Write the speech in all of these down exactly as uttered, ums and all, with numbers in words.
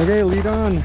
Okay, lead on.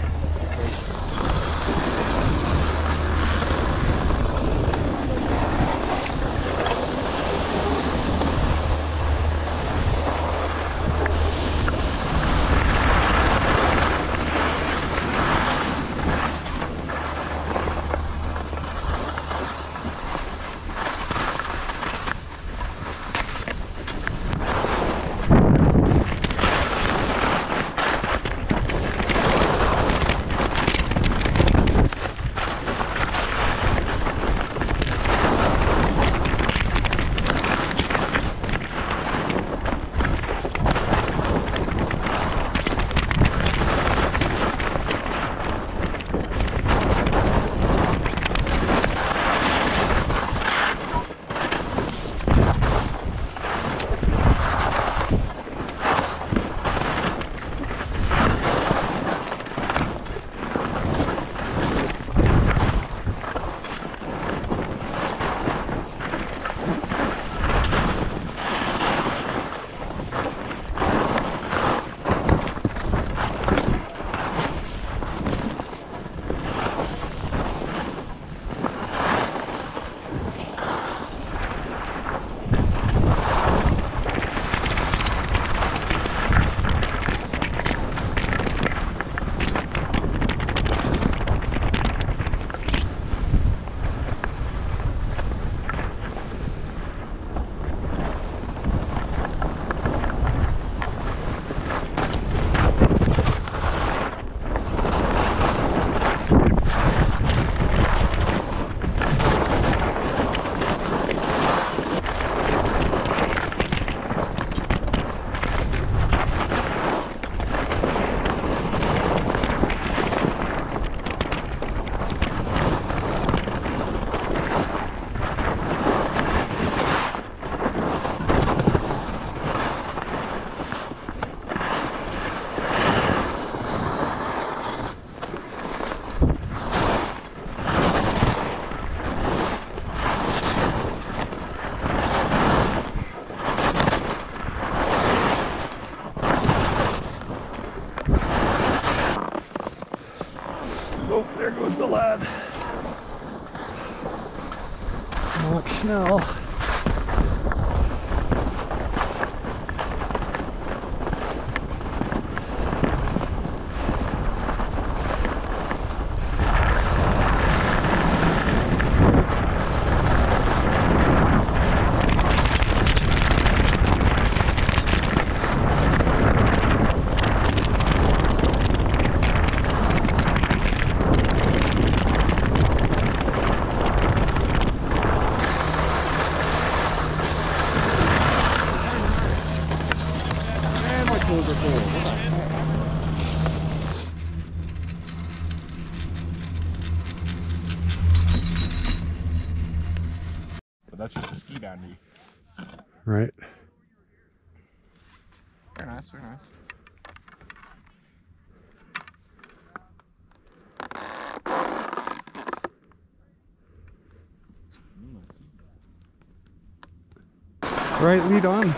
Oh, there goes the lad. Mark Schnell. But that's just a ski boundary. Right. Very nice, very nice. Right, lead on.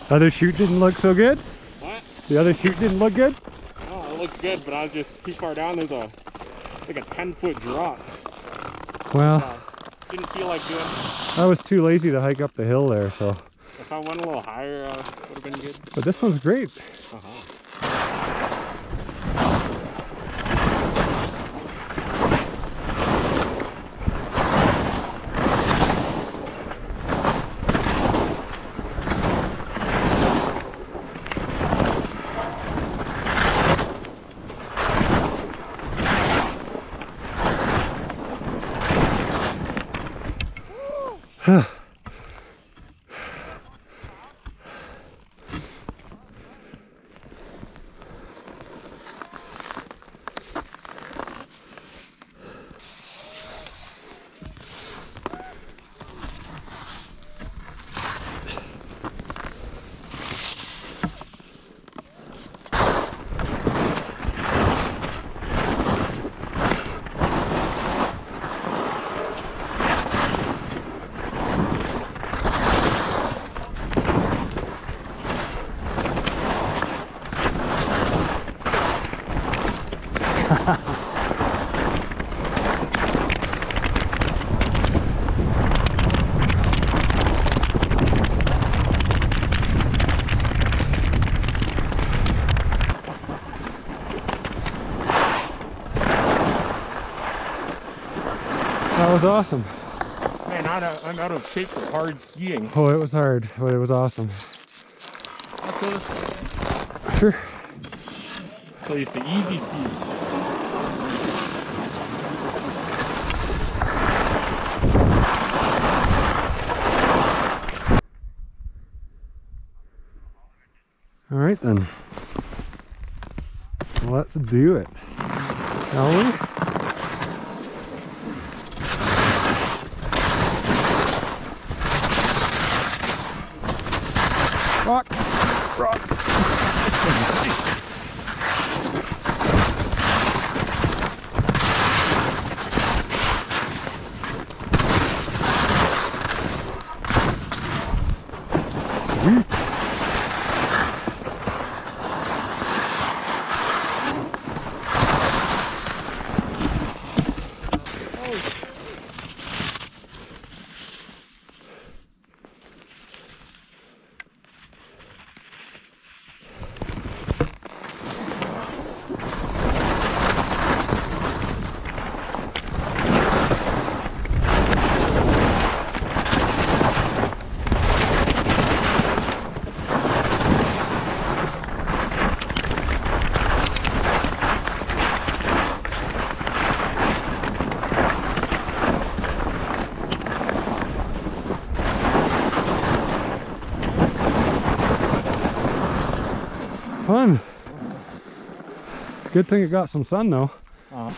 Other shoot didn't look so good? What? The other shoot didn't look good? Oh, it looked good, but I was just too far down. There's a like a ten foot drop. Well, Uh, didn't feel like doing. I was too lazy to hike up the hill there, so. If I went a little higher, uh, would have been good. But this one's great. Uh-huh. That was awesome. Man, I'm out, I'm out of shape for hard skiing. Oh, it was hard, but it was awesome. That's this. Sure. So used to easy ski. All right then. Let's do it. Shall we? Rock! Rock! Sweet! Fun. Good thing it got some sun though. Uh-huh.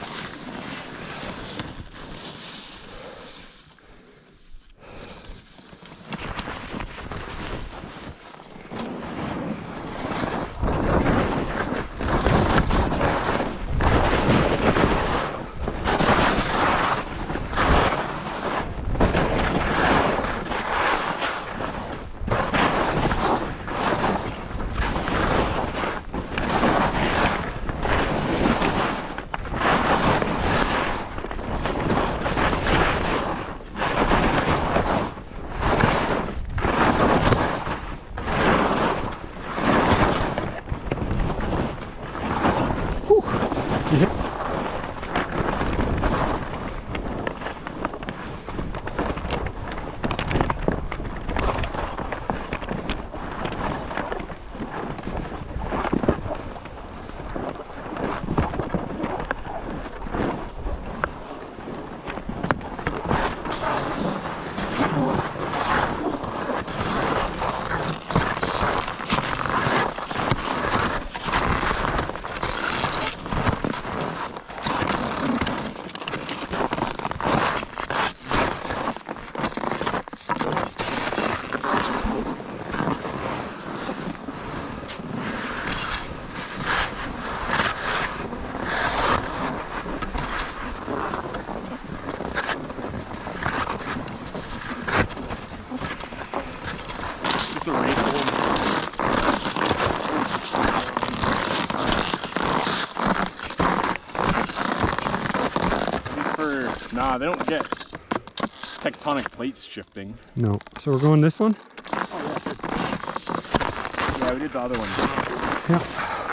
for, nah, they don't get tectonic plates shifting. No. So we're going this one? Oh, yeah, sure. Yeah, we did the other one. Yeah.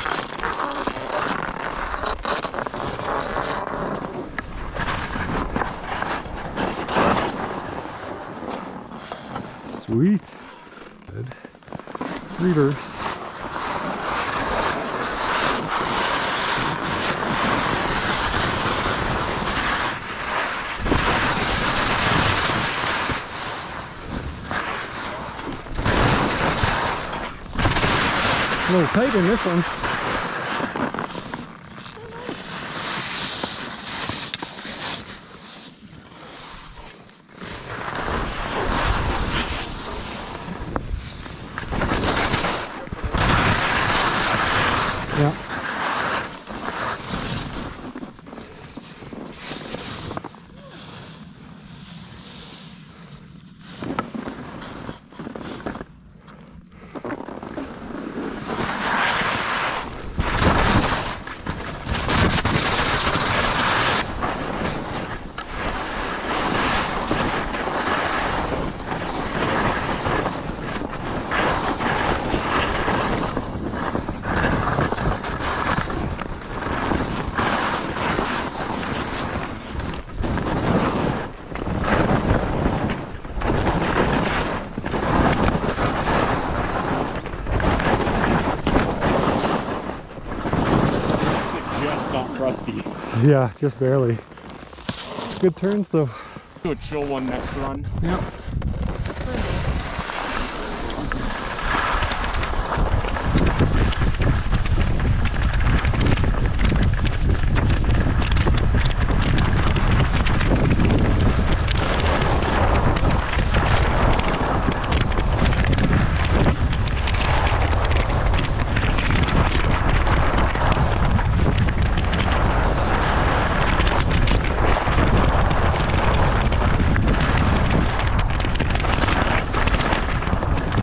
Sweet. Good. Reverse. A little tight in this one. Yeah. Rusty. Yeah, just barely. Good turns though. Do a chill one next run. Yep.